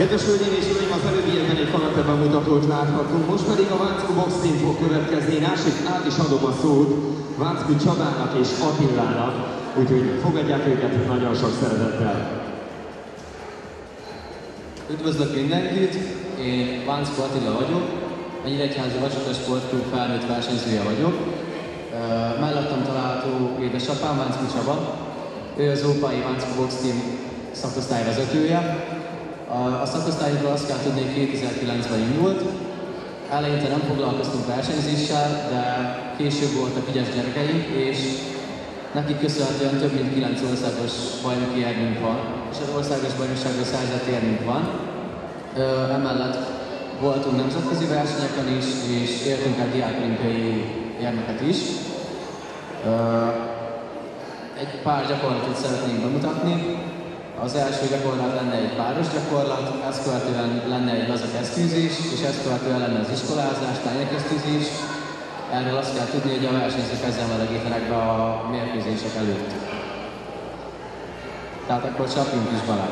Kedves hölgyeim és uraim, az előbbiekben egy karakter bemutatót láthatunk, most pedig a Váckó Box Team fog következni. Át is adom a szót Váckó Csabának és Attilának, úgyhogy fogadják őket nagyon sok szeretettel. Üdvözlök mindenkit, én Váckó Attila vagyok, a Nyíregyházi Vasúti Sportklub felnőtt versenyzője vagyok. Mellettem található édesapám, Váckó Csaba, ő az Ópai Váckó Box Team szakosztály vezetője. A szakosztályról azt kell tudni, hogy 2009-ben indult. Eleinte nem foglalkoztunk versenyzéssel, de később voltak ügyes gyerekeink, és nekik köszönhetően több mint 9 országos bajnoki érmünk van, és az országos bajnokságra szerzett érmünk van. Emellett voltunk nemzetközi versenyeken is, és értünk el diákolimpiai érmeket is. Egy pár gyakorlatot szeretnénk bemutatni. Az első gyakorlat lenne egy páros gyakorlat, ezt követően lenne egy laza kesztyűzés, és ezt követően lenne az iskolázás, tányérkesztyűzés. Erről azt kell tudni, hogy a versenyzők ezzel melegítenek be a mérkőzések előtt. Tehát akkor csapjunk is bele.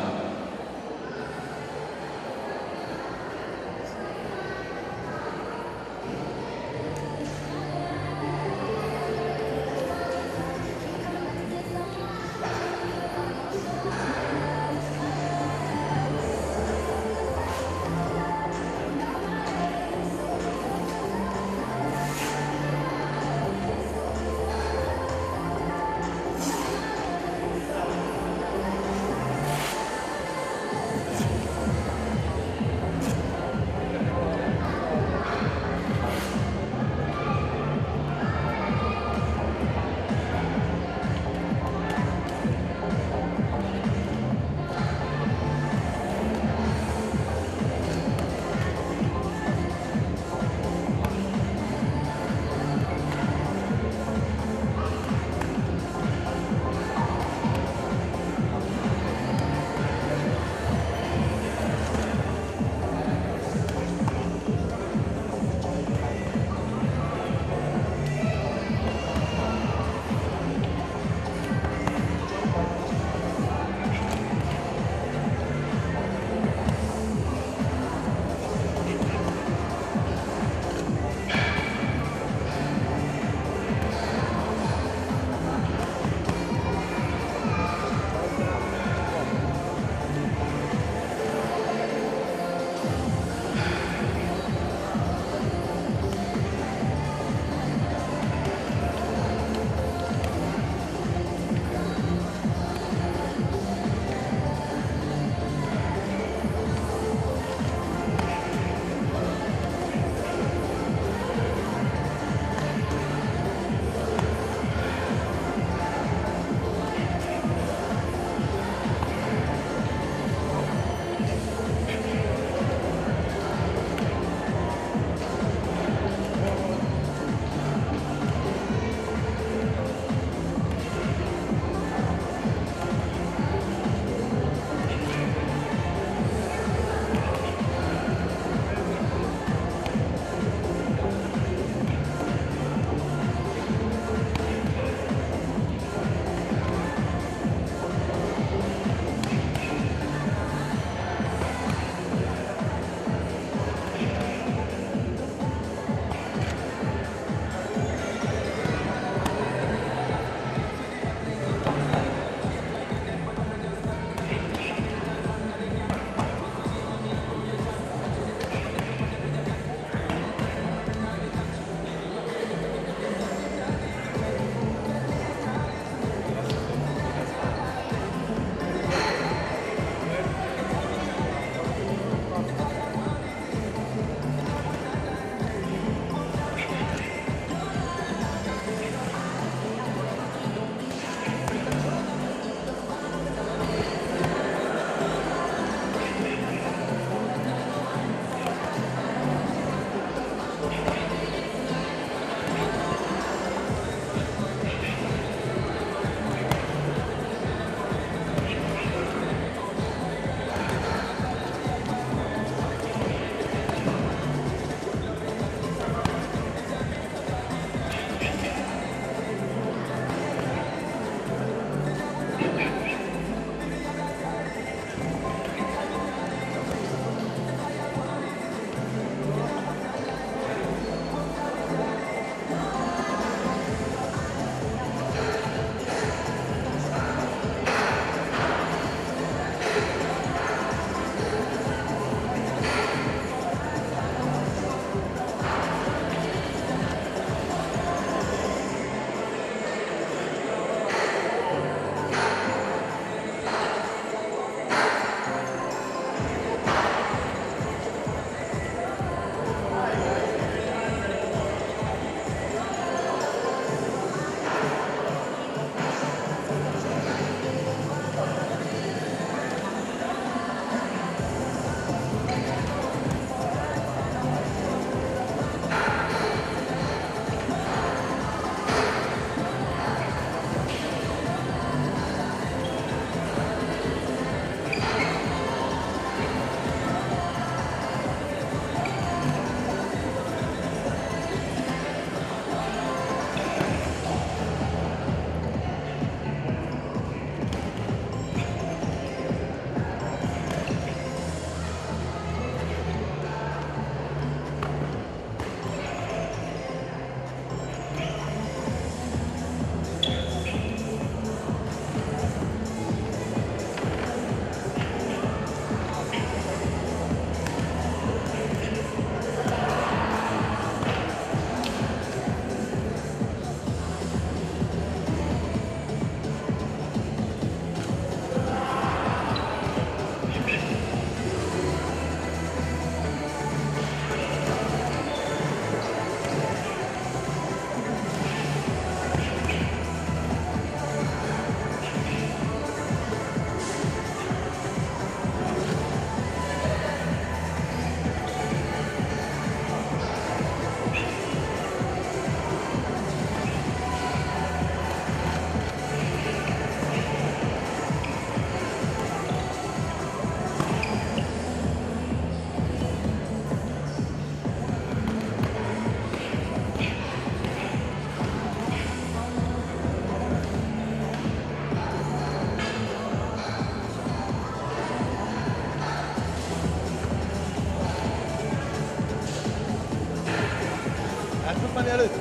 előtt?